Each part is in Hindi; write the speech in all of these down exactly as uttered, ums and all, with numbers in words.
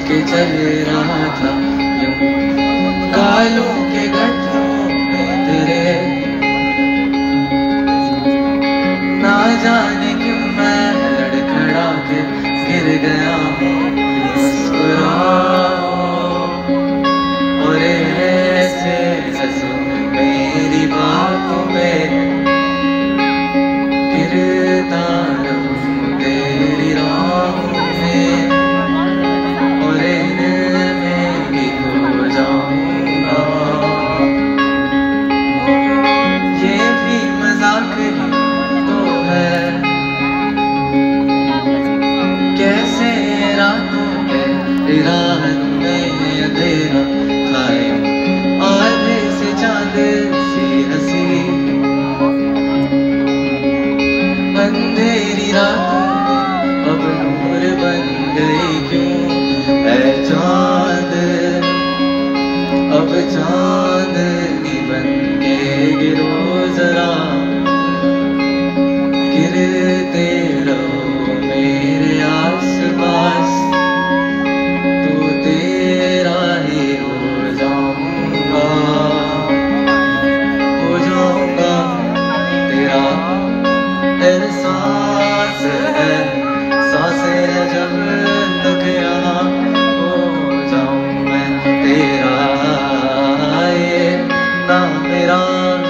के चल रहा था यूं कालों के गठरों में तेरे, ना जाने क्यों मैं लड़खड़ा के गिर गया हूँ मुस्कुराओ, और ऐसे हंसो मेरी बातों में, गिरता रहूं तेरी राहों में, और इनमें भी खो जाऊंगा। ये भी मजाक ही तो है, कैसे रातों में रात में अंधेरा खाए आधे से चांद सी हंसी, अंधेरी रातों में अब नूर बन गई क्यों है चांद, अब चांदनी बन के गिरो जरा, गिरते रहो मेरे आस पास, तो तेरा ही हो जाऊंगा, हो जाऊंगा तेरा एहसास है, सांसें है जब तक यहाँ, हो जाऊं मैं तेरा, ये ना मेरा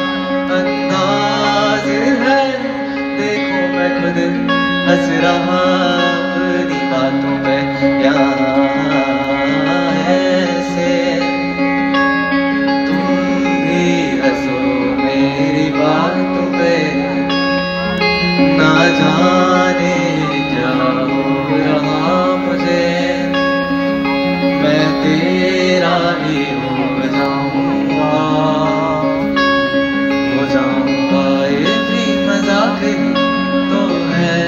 अंदाज है, देखो मैं खुद हंस रहा अपनी बातों पे यहाँ ऐसे, तुम भी हंसो मेरी बातों पे, ना जाने क्या हो रहा मुझे, मैं तेरा ही हो जाऊंगा, हो जाऊंगा। ये भी मजाक ही तो है,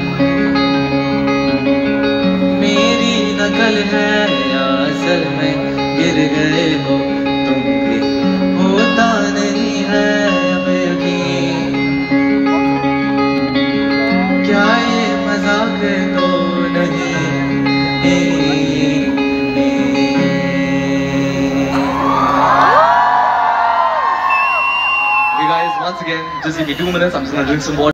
मेरी नकल है या असल में गिर गए हो तुम भी, होता नहीं है अब यकीन, क्या ये मजाक तो नहीं। Hey guys, once again, just give me two minutes. I'm just gonna drink some water.